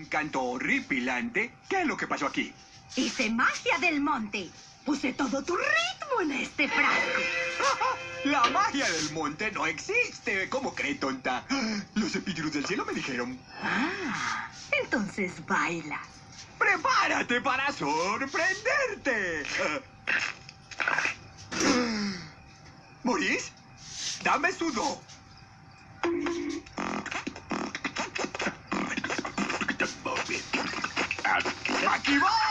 un canto horripilante. ¿Qué es lo que pasó aquí? Hice magia del monte. Puse todo tu ritmo en este frasco. La magia del monte no existe. ¿Cómo cree, tonta? Los espíritus del cielo me dijeron. Ah, entonces baila. ¡Prepárate para sorprenderte! ¿Maurice? Dame su do. ¡Aquí va!